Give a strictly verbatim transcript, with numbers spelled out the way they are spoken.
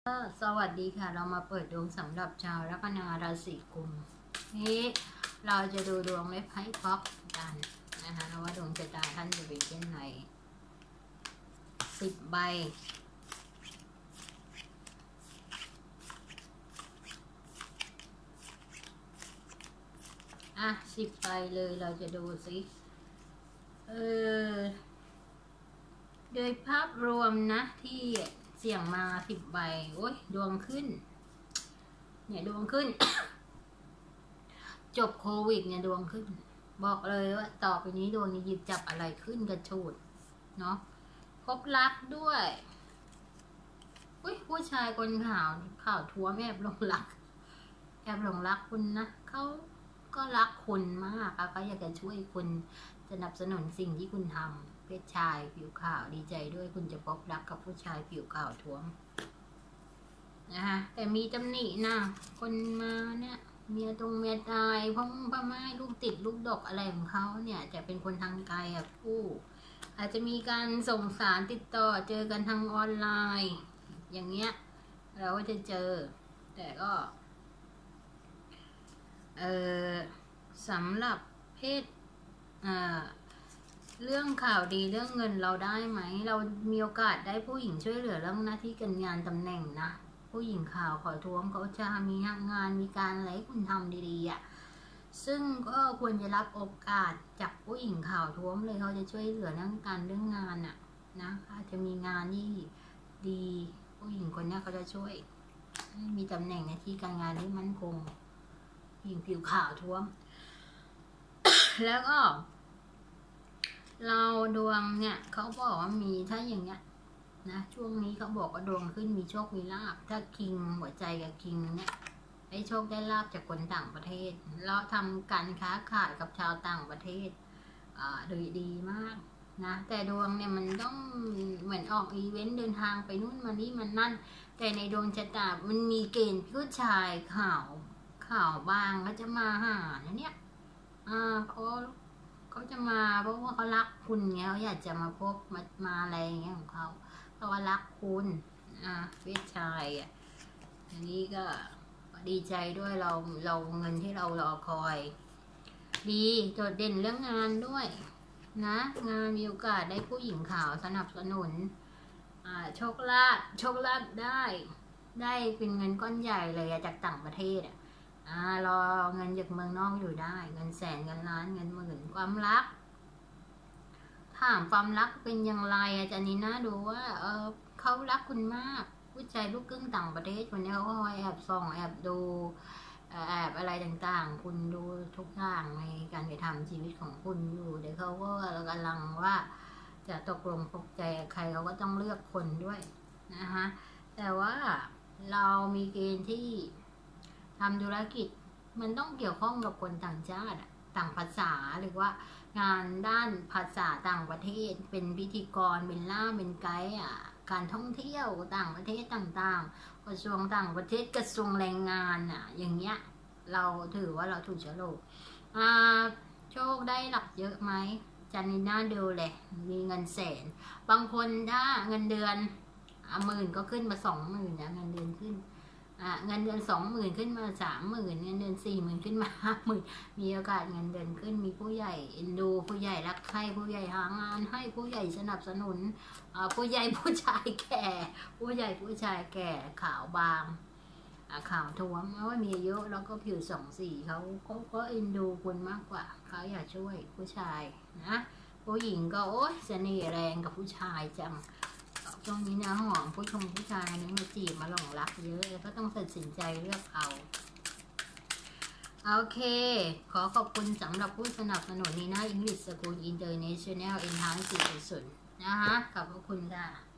สวัสดีค่ะเรามาเปิดดวงสำหรับชาวลัคนาราศีกุมนี้เราจะดูดวงไม้ไพ่พ็อกกันนะคะว่าดวงชะตาท่านจะเป็นเช่นไรสิบใบอ่ะสิบใบเลยเราจะดูสิเออโดยภาพรวมนะที่เสี่ยงมาสิบใบโอ้ยดวงขึ้นเนี่ยดวงขึ้น จบโควิดเนี่ยดวงขึ้นบอกเลยว่าต่อไปนี้ดวงนี้หยิบจับอะไรขึ้นกระชูดเนาะพบรักด้วยอุ้ยผู้ชายคนข่าวข่าวทัวร์แอบหลงรักแอบหลงรักคุณนะเขาก็รักคุณมากเขาอยากจะช่วยคุณสนับสนุนสิ่งที่คุณทำเพศชายผิวขาวดีใจด้วยคุณจะพบรักกับผู้ชายผิวขาวท้วมนะคะแต่มีตำหนินะคนมาเนี่ยเมียตรงเมียตายพ่อพ่อแม่ลูกติดลูกดกอะไรของเขาเนี่ยจะเป็นคนทางไกลอ่ะผู้อาจจะมีการส่งสารติดต่อเจอกันทางออนไลน์อย่างเงี้ยเราก็จะเจอแต่ก็เออสำหรับเพศอ่าเรื่องข่าวดีเรื่องเงินเราได้ไหมเรามีโอกาสได้ผู้หญิงช่วยเหลือเรื่องหน้าที่การงานตำแหน่งนะผู้หญิงข่าวขอท้วงเขาจะมีงานมีการอะไรคุณทำดีๆอ่ะซึ่งก็ควรจะรับโอกาสจากผู้หญิงข่าวท้วงเลยเขาจะช่วยเหลือเรื่องการเรื่องงานอ่ะนะอาจจะมีงานที่ดีผู้หญิงคนนี้เขาจะช่วยมีตำแหน่งหน้าที่การงานที่มั่นคงผู้หญิงผิวขาวท้วง แล้วก็เราดวงเนี่ยเขาบอกว่ามีถ้าอย่างเงี้ยนะช่วงนี้เขาบอกว่าดวงขึ้นมีโชคมีลาภถ้าคิงหัวใจกับคิงเนี่ยได้โชคได้ลาภจากคนต่างประเทศเราทำการค้าขายกับชาวต่างประเทศอ่าโดยดีมากนะแต่ดวงเนี่ยมันต้องเหมือนออกอีเวนต์เดินทางไปนู่นมานี่มันนั่นแต่ในดวงชะตามันมีเกณฑ์ผู้ชายข่าวข่าวบางเขาจะมาหาเนี่ยอ่าเขาเขาจะมาเพราะว่าเขารักคุณไงเขาอยากจะมาพบมามาอะไรอย่างเงี้ยของเขาเพราะว่ารักคุณอ่าเพศชายอ่ะอันนี้ก็ดีใจด้วยเราเราเงินที่เรารอคอยดีโดดเด่นเรื่องงานด้วยนะงานมีโอกาสได้ผู้หญิงขาวสนับสนุนอ่าโชคลาภโชคลาภได้ได้เป็นเงินก้อนใหญ่เลยจากต่างประเทศอ่ะอ่ารอเงินจากเมืองนอกอยู่ได้เงินแสนเงินล้านเงินหมื่นความรักถามความรักเป็นอย่างไรอาจารย์นีน่าดูว่าเออเขารักคุณมากผู้ชายลูกครึ่งต่างประเทศคนนี้เขาคอยแอบส่องแอบดูแอบอะไรต่างๆคุณดูทุกอย่างในการกระทำชีวิตของคุณอยู่เดี๋ยวเขาก็กำลังว่าจะตกลงปกใจใครเขาก็ต้องเลือกคนด้วยนะคะแต่ว่าเรามีเกณฑ์ที่ทำธุรกิจมันต้องเกี่ยวข้องกับคนต่างชาติต่างภาษาหรือว่างานด้านภาษาต่างประเทศเป็นพิธีกรเป็นล่ามเป็นไกด์อ่ะการท่องเที่ยวต่างประเทศต่างๆกระทรวงต่างประเทศกระทรวงแรงงานอ่ะอย่างเงี้ยเราถือว่าเราถูกเชื้อโรคอ่าโชคได้หลักเยอะไหมจันนีน่าดูเลยมีเงินแสนบางคนถ้าเงินเดือนหมื่นก็ขึ้นมาสองหมื่นนะเงินเดือนขึ้นอ่ะเงินเดือนสองหมื่นขึ้นมาสามหมื่นเงินเดือนสี่หมื่นขึ้นมาห้าหมื่นมีโอกาสเงินเดือนขึ้นมีผู้ใหญ่เอ็นดูผู้ใหญ่รักใครผู้ใหญ่หางานให้ผู้ใหญ่สนับสนุนอ่าผู้ใหญ่ผู้ชายแก่ผู้ใหญ่ผู้ชายแก่ขาวบางอ่าขาวท้วมเพราะว่ามีอายุแล้วก็ผิวสองสีเขาเขาก็เอ็นดูคุณมากกว่าเขาอยากช่วยผู้ชายนะผู้หญิงก็โอ๊ยเสน่ห์แรงกับผู้ชายจังช่วงนี้นะหอมผู้ชมผู้ชายนี่มาจีบมาหลงรักเยอะแล้วก็ต้องตัดสินใจเลือกเอาโอเคขอขอบคุณสำหรับผู้สนับสนุนนีน่าอังกฤษสกูลอินเตอร์เนชั่นแนลเอ็นทานสี่ศูนย์นะคะขอบคุณค่ะ